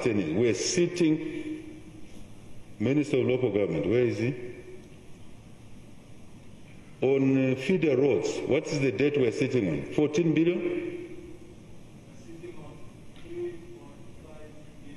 understand is we're sitting, Minister of Local Government, where is he? On feeder roads, what is the debt we're sitting on? 14 billion? Sitting on 3.5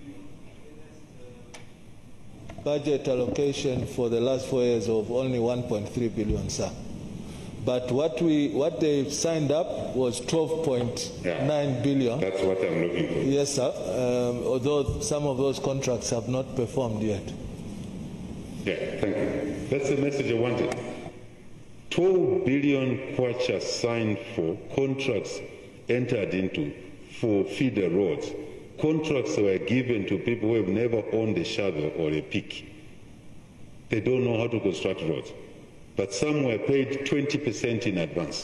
billion. Budget allocation for the last 4 years of only 1.3 billion, sir. But what they signed up was 12.9 billion. That's what I'm looking for. Yes, sir. Although some of those contracts have not performed yet. Yeah, thank you. That's the message I wanted. 12 billion kwacha signed for, contracts entered into for feeder roads. Contracts were given to people who have never owned a shovel or a pick. They don't know how to construct roads. But some were paid 20% in advance.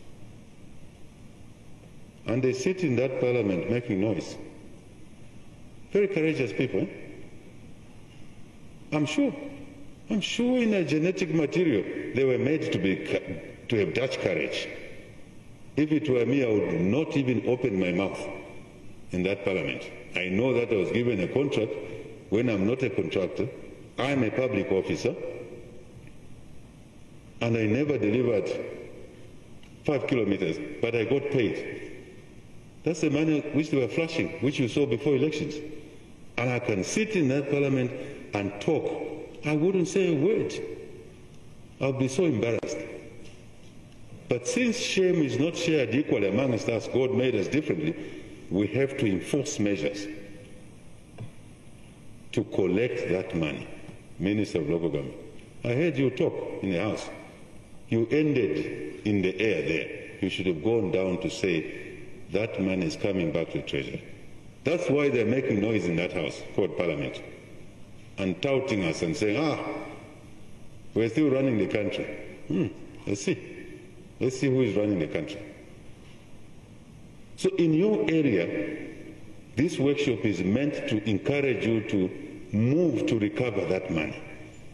And they sit in that parliament making noise. Very courageous people. I'm sure in their genetic material they were made to have Dutch courage. If it were me, I would not even open my mouth in that parliament. I know that I was given a contract when I'm not a contractor. I'm a public officer. And I never delivered 5 kilometers, but I got paid. That's the money which they were flashing, which you saw before elections. And I can sit in that parliament and talk. I wouldn't say a word. I'll be so embarrassed. But since shame is not shared equally amongst us, God made us differently, we have to enforce measures to collect that money. Minister of Local Government, I heard you talk in the House. You ended in the air there. You should have gone down to say that money is coming back to the Treasury. That's why they're making noise in that House called Parliament and touting us and saying, we're still running the country. Let's see. Let's see who is running the country. So in your area, this workshop is meant to encourage you to move to recover that money.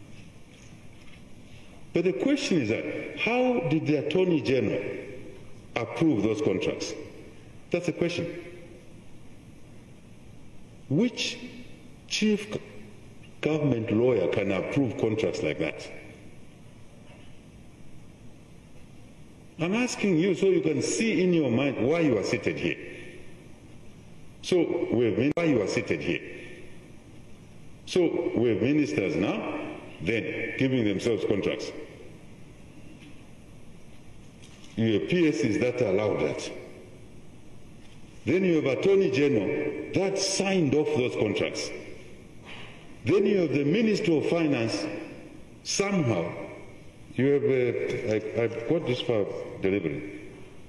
But the question is that, how did the Attorney General approve those contracts? That's the question. Which chief government lawyer can approve contracts like that? I'm asking you so you can see in your mind why you are seated here. So why you are seated here. So we're ministers now, then giving themselves contracts. You have PSCs that allowed that. Then you have Attorney General that signed off those contracts. Then you have the Minister of Finance. Somehow, you have, I've got this far deliberately.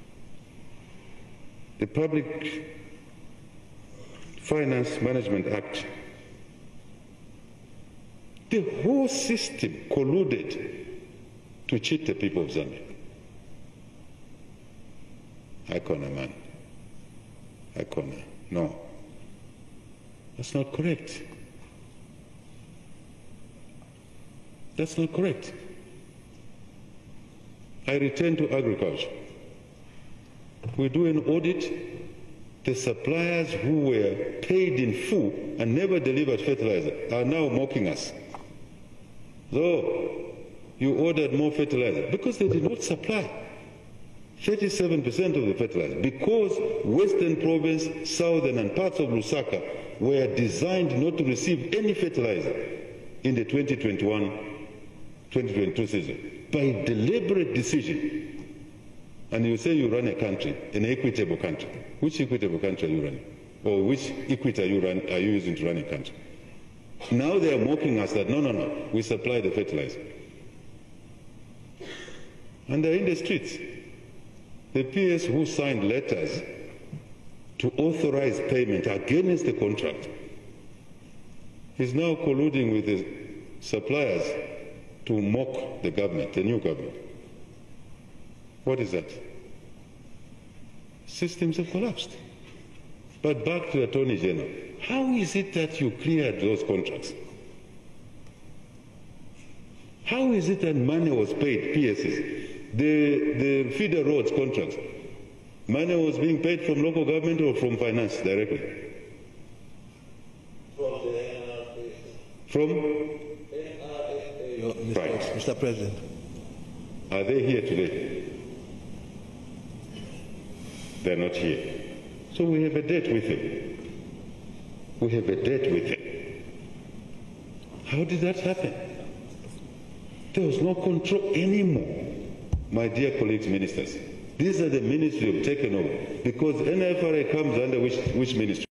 The Public Finance Management Act. The whole system colluded to cheat the people of Zambia. Icona, man. Icona. No. That's not correct. That's not correct. I return to agriculture. We do an audit. The suppliers who were paid in full and never delivered fertilizer are now mocking us. So, you ordered more fertilizer because they did not supply 37% of the fertilizer, because Western Province, Southern and parts of Lusaka were designed not to receive any fertilizer in the 2021-2022 season by deliberate decision. And you say you run a country, an equitable country. Which equitable country are you running? Or which equity are you using to run a country? Now they are mocking us that, no, we supply the fertilizer. And they're in the streets. The PS who signed letters to authorize payment against the contract is now colluding with the suppliers to mock the government, the new government. What is that? Systems have collapsed. But back to the Attorney General. How is it that you cleared those contracts? How is it that money was paid, PSs? The feeder roads contracts, money was being paid from local government or from finance directly? From? Right. Mr. President. Are they here today? They're not here. So we have a debt with them. We have a debt with them. How did that happen? There was no control anymore. My dear colleagues, ministers, these are the ministries you've taken over, because NFRA comes under which ministry?